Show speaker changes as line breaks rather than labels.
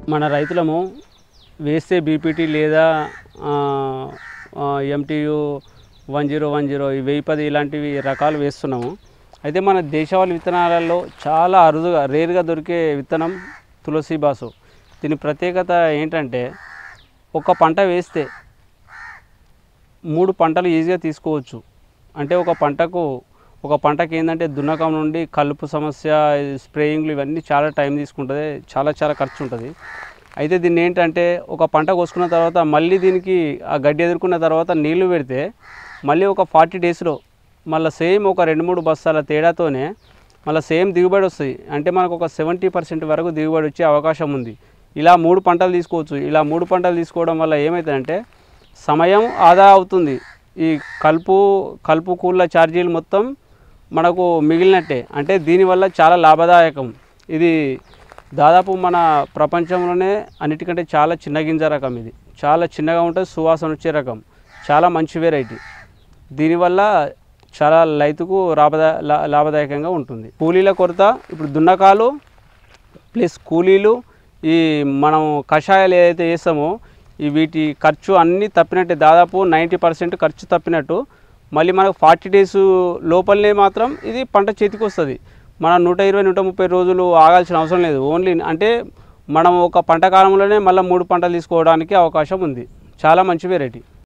మన రైతులము వేస్తే బీపీటీ లేదా ఎంటీయు 1010 ఈ 1010 ఇలాంటివి రకాలు వేస్తున్నాము. అయితే మన దేశవాళీ విత్తనాలలో చాలా అరుదుగా రేర్గా దొరికే విత్తనం తులసి బాసు. దీని ప్రత్యేకత ఏంటంటే ఒక పంట వేస్తే 3 పంటలు ఈజీగా తీసుకోవచ్చు. అంటే ఒక పంటకి ఏంటంటే దున్నకం నుండి కలుపు సమస్య, స్ప్రేయింగ్లు ఇవన్నీ చాలా టైం తీసుకుంటుంది, చాలా ఖర్చు ఉంటుంది. అయితే దీన్ని ఏంటంటే ఒక పంట కోసుకున్న తర్వాత మళ్ళీ దీనికి ఆ గడ్డి ఎదుర్కొన్న తర్వాత నీళ్లు పెడితే మళ్ళీ ఒక 40 డేస్లో మళ్ళీ సేమ్ ఒక 2-3 బస్తాల తేడాతోనే మళ్ళీ సేమ్ దిగుబడి వస్తుంది. అంటే మనకు ఒక 70% వరకు దిగుబడి వచ్చే అవకాశం ఉంది. ఇలా 3 పంటలు తీసుకోవచ్చు. ఇలా 3 పంటలు తీసుకోవడం వల్ల ఏమవుతుందంటే సమయం ఆదా అవుతుంది. ఈ కలుపు కూళ్ళ ఛార్జీలు మొత్తం మనకు మిగిలినట్టే. అంటే దీనివల్ల చాలా లాభదాయకం. ఇది దాదాపు మన ప్రపంచంలోనే అన్నిటికంటే చాలా చిన్న గింజ రకం. ఇది చాలా చిన్నగా ఉంటుంది, సువాసన వచ్చే రకం, చాలా మంచి వెరైటీ. దీనివల్ల చాలా రైతుకు లాభదాయకంగా ఉంటుంది. కూలీల కొరత, ఇప్పుడు దున్నకాలు ప్లస్ కూలీలు, ఈ మనం కషాయాలు ఏదైతే వేస్తామో వీటి ఖర్చు అన్నీ తప్పినట్టే. దాదాపు 90% ఖర్చు తప్పినట్టు. మళ్ళీ మనకు 40 డేస్ లోపలనే మాత్రం ఇది పంట చేతికి వస్తుంది. మనం 120-130 రోజులు ఆగాల్సిన అవసరం లేదు. ఓన్లీ అంటే మనం ఒక పంట కాలంలోనే మళ్ళీ 3 పంటలు తీసుకోవడానికి అవకాశం ఉంది. చాలా మంచి వెరైటీ.